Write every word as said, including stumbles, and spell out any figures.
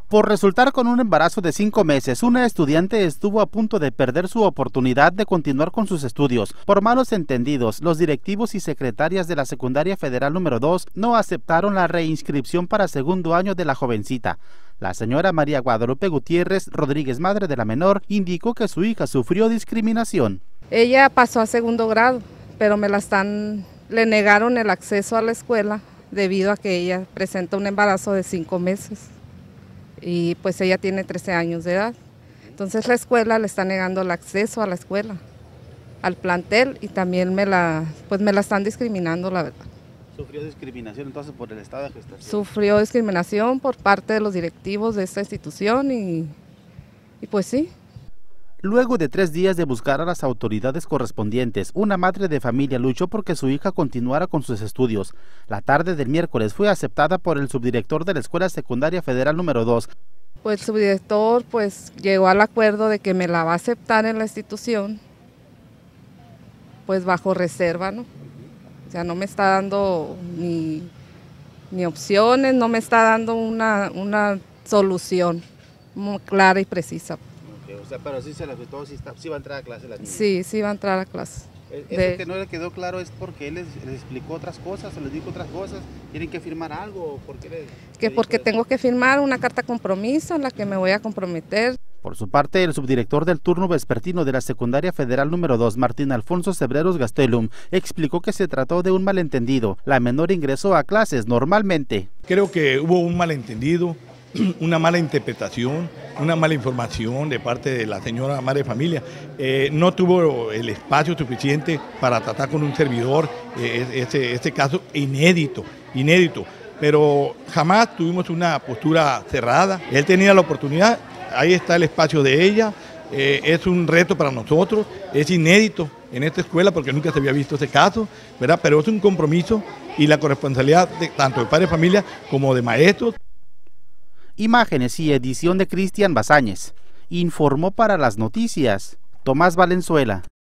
Por resultar con un embarazo de cinco meses, una estudiante estuvo a punto de perder su oportunidad de continuar con sus estudios. Por malos entendidos, los directivos y secretarias de la Secundaria Federal número dos no aceptaron la reinscripción para segundo año de la jovencita. La señora María Guadalupe Gutiérrez Rodríguez, madre de la menor, indicó que su hija sufrió discriminación. Ella pasó a segundo grado, pero me la están, le negaron el acceso a la escuela debido a que ella presenta un embarazo de cinco meses. Y pues ella tiene trece años de edad. Entonces la escuela le está negando el acceso a la escuela, al plantel, y también me la, pues me la están discriminando, la verdad. ¿Sufrió discriminación entonces por el estado de gestación? Sufrió discriminación por parte de los directivos de esta institución y, y pues sí. Luego de tres días de buscar a las autoridades correspondientes, una madre de familia luchó porque su hija continuara con sus estudios. La tarde del miércoles fue aceptada por el subdirector de la Escuela Secundaria Federal número dos. Pues el subdirector pues llegó al acuerdo de que me la va a aceptar en la institución, pues bajo reserva, ¿no? O sea, no me está dando ni, ni opciones, no me está dando una, una solución muy clara y precisa. O sea, pero sí se le aceptó, sí, sí va a entrar a clase la niña. Sí, sí va a entrar a clase. Eso de... que no le quedó claro es porque él les, les explicó otras cosas, o les dijo otras cosas, ¿tienen que firmar algo? ¿Por qué le, que le porque eso? Tengo que firmar una carta compromiso en la que me voy a comprometer. Por su parte, el subdirector del turno vespertino de la Secundaria Federal número dos, Martín Alfonso Cebreros Gastelum, explicó que se trató de un malentendido. La menor ingresó a clases normalmente. Creo que hubo un malentendido, una mala interpretación, una mala información de parte de la señora madre de familia. Eh, no tuvo el espacio suficiente para tratar con un servidor, eh, este, este caso inédito, inédito, pero jamás tuvimos una postura cerrada. Él tenía la oportunidad, ahí está el espacio de ella, eh, es un reto para nosotros, es inédito en esta escuela porque nunca se había visto ese caso, ¿verdad? Pero es un compromiso y la corresponsabilidad de, tanto de padres de familia como de maestros. Imágenes y edición de Cristian Bazáñez. Informó para las noticias Tomás Valenzuela.